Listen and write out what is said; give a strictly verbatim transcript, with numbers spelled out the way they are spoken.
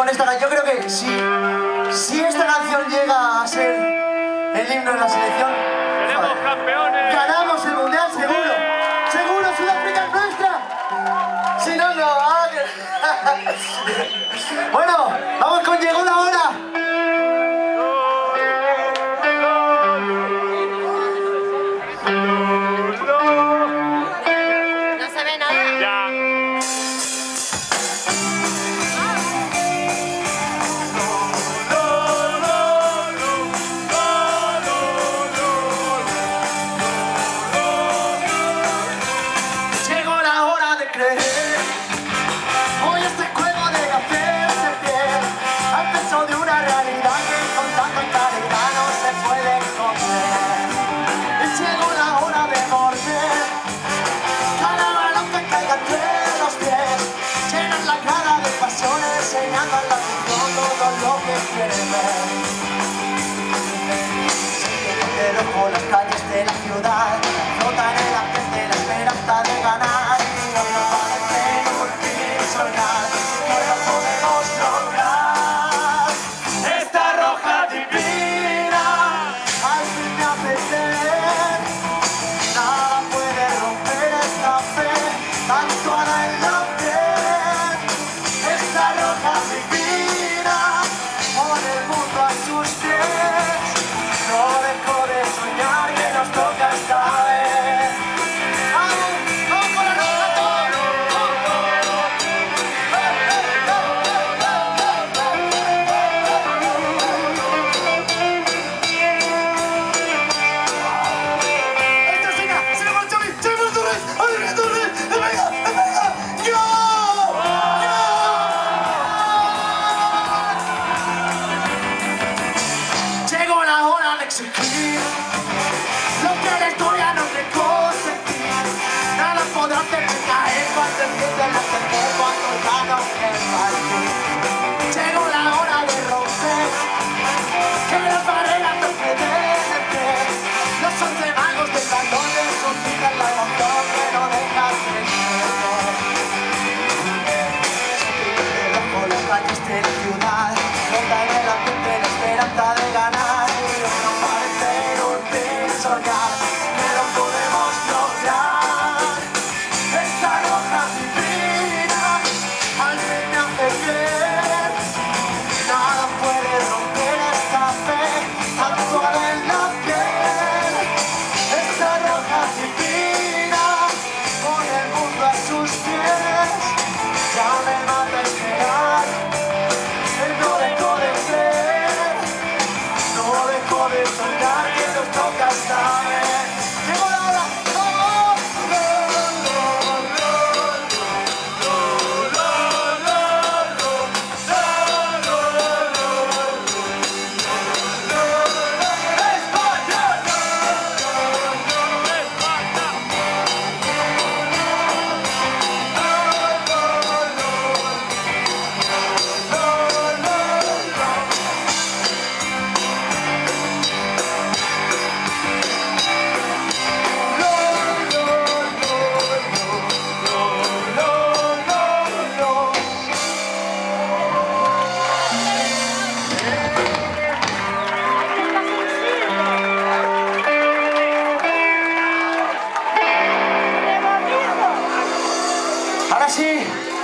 con esta canción. Yo creo que si, si esta canción llega a ser el himno de la selección, ¡seremos campeones! ganamos el mundial seguro. Seguro, Sudáfrica es nuestra. Si no, no. Ah, que... Bueno, vamos con Llegó la hora. No se ve nada. Ya. Llegó la hora de creer. Hoy este juego debe hacerse fiel al peso de una realidad que con tanta claridad no se puede esconder. Y llegó la hora de morder cada balón que caiga entre los pies. Llenar la cara de pasión, enseñando a la afición todo lo que quiere ver. De rojo las calles de la ciudad flotan en el ambiente la esperanza de ganar. Y hoy nos parece inútil soñar, hoy lo podemos lograr. Esta roja divina al fin me hace creer. Nada puede romper esta fe actuada en la piel. Esta roja divina pone el mundo a sus pies. No dejo de soñar que nos toca esta vez. ¡Vamos! ¡Vamos con la roja todos! ¡Esto es Ina! ¡Se llama Xavi! ¡Se llama Torres! ¡Adrián Torres! ¡Venga! ¡Venga! ¡Gol! ¡Gol! Llegó la hora de exigir lo que la historia no te consentir. Nada podrá hacerte caer cuando empiecen a entender, cuando ya no quepa partir. Llegó la hora de romper que las barreras no queden en pie. Los once magos del balón resucitan la emoción que no deja de crecer. De rojo las calles de la ciudad flota en el ambiente la esperanza de ganar. Y hoy no parece inútil soñar que lo podemos lograr. Esta roja divina al fin me hace creer. Nada puede romper esta fe actuada en la piel. Esta roja divina pone el mundo a sus pies. Ya me mata esperar, no dejo de creer, no dejo de soñar que nos toca esta vez. Llegó la hora, ¡vamos! Ahora sí.